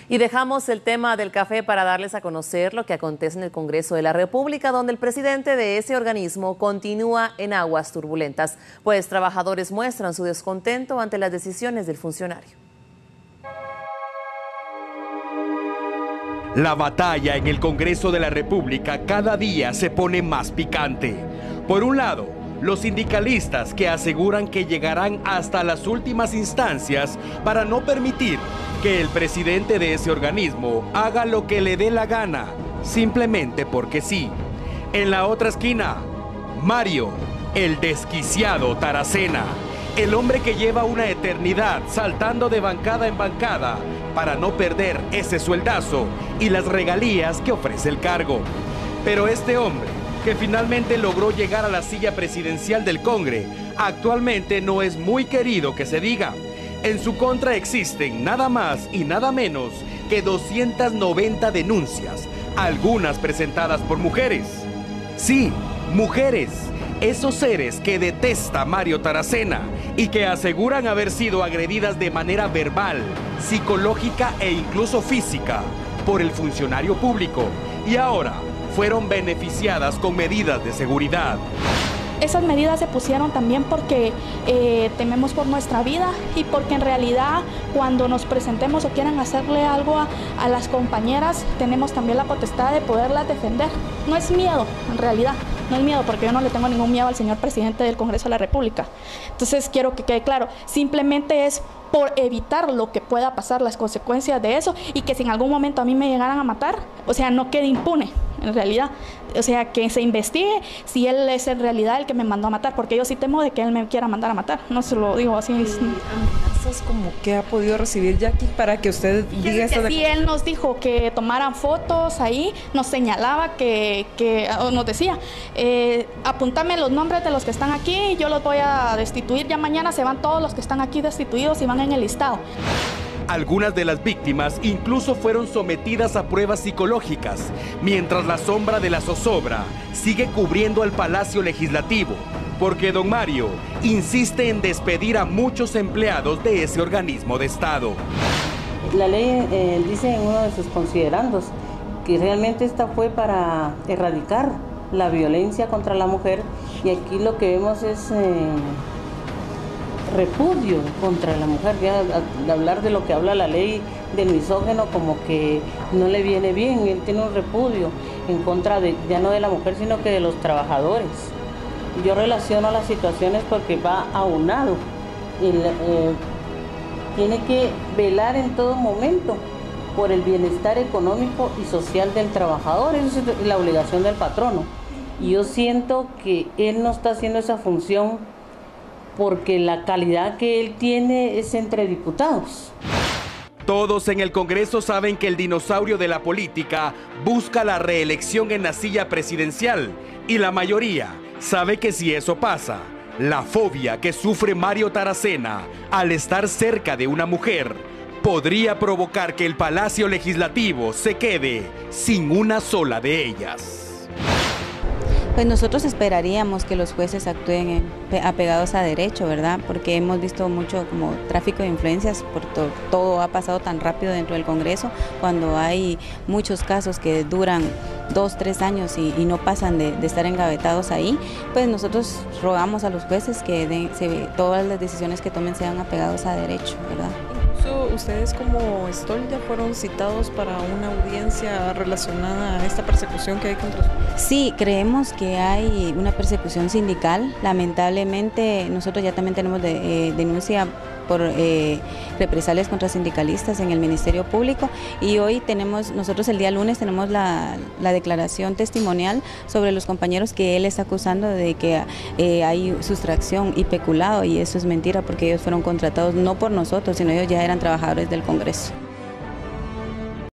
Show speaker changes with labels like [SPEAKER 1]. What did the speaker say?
[SPEAKER 1] Y dejamos el tema del café para darles a conocer lo que acontece en el Congreso de la República, donde el presidente de ese organismo continúa en aguas turbulentas, pues trabajadores muestran su descontento ante las decisiones del funcionario.
[SPEAKER 2] La batalla en el Congreso de la República cada día se pone más picante. Por un lado, los sindicalistas que aseguran que llegarán hasta las últimas instancias para no permitir que el presidente de ese organismo haga lo que le dé la gana, simplemente porque sí. En la otra esquina, Mario, el desquiciado Taracena, el hombre que lleva una eternidad saltando de bancada en bancada para no perder ese sueldazo y las regalías que ofrece el cargo. Pero este hombre, que finalmente logró llegar a la silla presidencial del Congreso, actualmente no es muy querido que se diga. En su contra existen nada más y nada menos que 290 denuncias, algunas presentadas por mujeres. Sí, mujeres, esos seres que detesta Mario Taracena y que aseguran haber sido agredidas de manera verbal, psicológica e incluso física por el funcionario público, y ahora fueron beneficiadas con medidas de seguridad.
[SPEAKER 3] Esas medidas se pusieron también porque tememos por nuestra vida y porque en realidad cuando nos presentemos o quieran hacerle algo a las compañeras, tenemos también la potestad de poderlas defender. No es miedo, en realidad, no es miedo, porque yo no le tengo ningún miedo al señor presidente del Congreso de la República. Entonces quiero que quede claro, simplemente es por evitar lo que pueda pasar, las consecuencias de eso, y que si en algún momento a mí me llegaran a matar, o sea, no quede impune, en realidad. O sea, que se investigue si él es en realidad el que me mandó a matar, porque yo sí temo de que él me quiera mandar a matar, no se lo digo así.
[SPEAKER 4] ¿Amenazas como que ha podido recibir Jackie para que usted diga esto?
[SPEAKER 3] Sí, él nos dijo que tomaran fotos ahí, nos señalaba nos decía, apúntame los nombres de los que están aquí, yo los voy a destituir, ya mañana se van todos los que están aquí destituidos y van en el listado.
[SPEAKER 2] Algunas de las víctimas incluso fueron sometidas a pruebas psicológicas, mientras la sombra de la zozobra sigue cubriendo al Palacio Legislativo, porque don Mario insiste en despedir a muchos empleados de ese organismo de Estado.
[SPEAKER 5] La ley dice en uno de sus considerandos que realmente esta fue para erradicar la violencia contra la mujer, y aquí lo que vemos es repudio contra la mujer. Ya al hablar de lo que habla la ley del misógeno, como que no le viene bien. Él tiene un repudio en contra de, ya no de la mujer, sino que de los trabajadores. Yo relaciono las situaciones porque va aunado. Tiene que velar en todo momento por el bienestar económico y social del trabajador. Esa es la obligación del patrono. Y yo siento que él no está haciendo esa función porque la calidad que él tiene es entre diputados.
[SPEAKER 2] Todos en el Congreso saben que el dinosaurio de la política busca la reelección en la silla presidencial, y la mayoría sabe que si eso pasa, la fobia que sufre Mario Taracena al estar cerca de una mujer podría provocar que el Palacio Legislativo se quede sin una sola de ellas.
[SPEAKER 6] Pues nosotros esperaríamos que los jueces actúen apegados a derecho, ¿verdad? Porque hemos visto mucho como tráfico de influencias, por todo ha pasado tan rápido dentro del Congreso, cuando hay muchos casos que duran 2, 3 años y no pasan de estar engavetados ahí. Pues nosotros rogamos a los jueces que todas las decisiones que tomen sean apegados a derecho, ¿verdad?
[SPEAKER 4] ¿Ustedes como Estol ya fueron citados para una audiencia relacionada a esta persecución que hay contra ustedes?
[SPEAKER 6] Sí, creemos que hay una persecución sindical. Lamentablemente nosotros ya también tenemos denuncia por represalias contra sindicalistas en el Ministerio Público, y hoy nosotros el día lunes tenemos la declaración testimonial sobre los compañeros que él está acusando de que hay sustracción y peculado, y eso es mentira porque ellos fueron contratados no por nosotros, sino ellos ya eran trabajadores del Congreso.